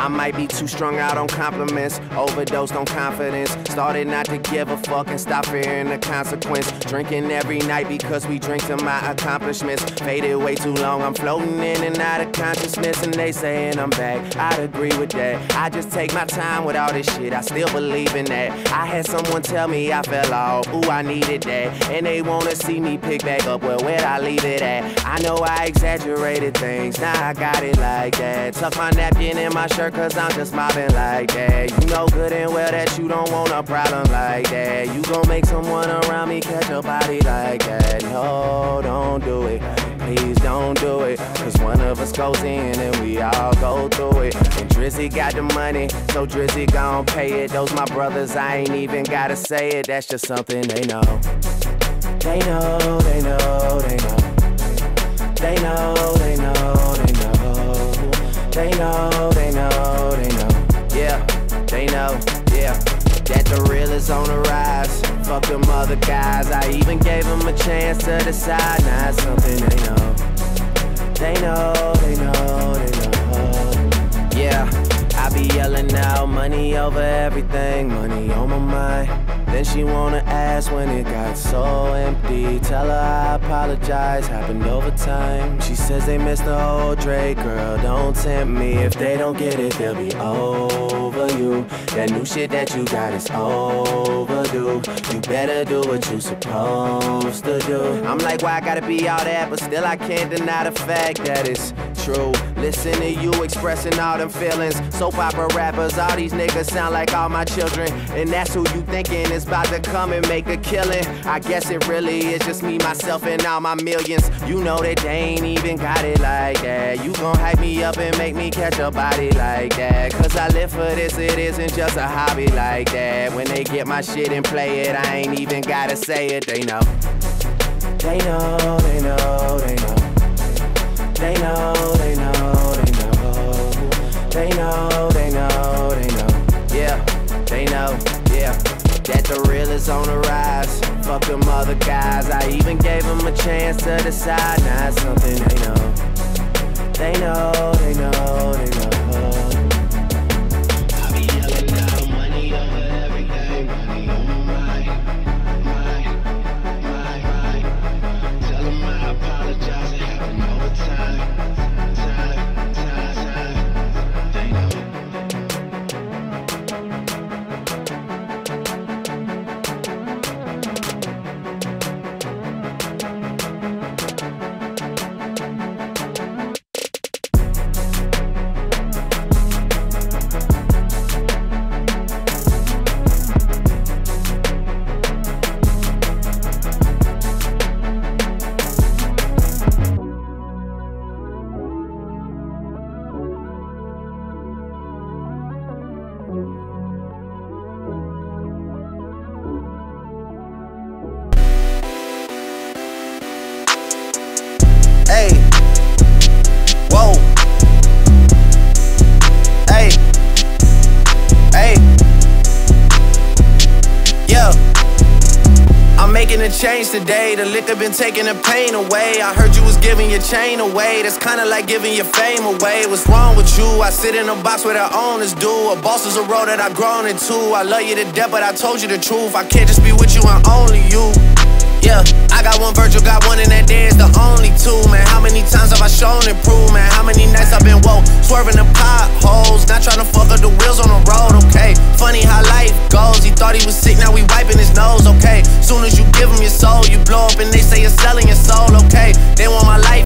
I might be too strung out on compliments, overdosed on confidence. Started not to give a fuck and stop fearing the consequence. Drinking every night because we drink to my accomplishments. Faded way too long, I'm floating in and out of consciousness. And they saying I'm back, I'd agree with that. I just take my time with all this shit, I still believe in that. I had someone tell me I fell off, ooh, I needed that. And they wanna see me pick back up, well, where'd I leave it at? I know I exaggerated things, now I got it like that. Tuck my napkin in my shirt cause I'm just mobbing like that. You know good and well that you don't want a problem like that. You gon' make someone around me catch a body like that. No, don't do it, please don't do it. Cause one of us goes in and we all go through it. And Drizzy got the money, so Drizzy gon' pay it. Those my brothers, I ain't even gotta say it. That's just something they know. They know, they know, they know. They know, they know, they know. They know, they know, they know. Yeah, they know, yeah. That the real is on the rise. Fuck them other guys, I even gave them a chance to decide. Now it's something they know. They know, they know, they know. Yeah, I be yelling out, money over everything, money on my mind. Then she wanna ask when it got so empty. Tell her I apologize, happened over time. She says they missed the old Dre, girl, don't tempt me. If they don't get it, they'll be over you. That new shit that you got is overdue. You better do what you supposed to do. I'm like, why I gotta be all that? But still I can't deny the fact that it's true. Listen to you expressing all them feelings. Soap opera rappers, all these niggas sound like all my children. And that's who you thinking is about to come and make a killing. I guess it really is just me, myself, and all my millions. You know that they ain't even got it like that. You gon' hype me up and make me catch a body like that. Cause I live for this, it isn't just a hobby like that. When they get my shit and play it, I ain't even gotta say it, they know. They know, they know, they know. They know, they know, they know. They know, they know, they know. Yeah, they know, yeah. That the real is on the rise. Fuck them other guys, I even gave them a chance to decide. Now it's something they know. They know, they know, they know. I be yelling out, money over everything, money on my mind, mind. Tell them I apologize, it happened over time. They know. Hey, whoa, hey, hey, yeah. I'm making a change today. The liquor been taking the pain away. I heard you was giving your chain away. That's kinda like giving your fame away. What's wrong with you? I sit in a box where the owners do. A boss is a role that I've grown into. I love you to death, but I told you the truth. I can't just be with you and only you. Yeah, I got one Virgil, got one, and that there is the only two, man. How many times have I shown and proved, man? How many nights I've been woke, swerving the potholes, not trying to fuck up the wheels on the road, okay? Funny how life goes, he thought he was sick, now we wiping his nose, okay? Soon as you give him your soul, you blow up and they say you're selling your soul, okay? They want my life